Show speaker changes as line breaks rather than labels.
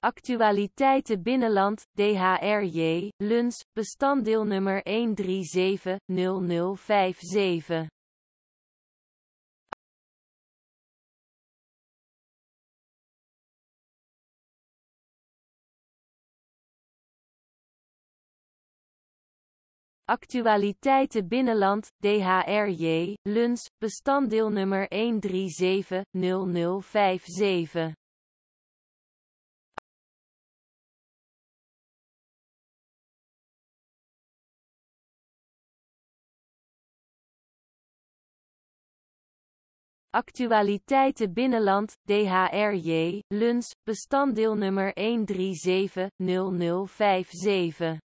Actualiteiten binnenland, DHRJ, Luns, bestanddeelnummer 1370057. Actualiteiten binnenland, DHRJ, Luns, bestanddeelnummer 1370057. Actualiteiten binnenland, DHRJ, Luns, bestanddeelnummer 1370057.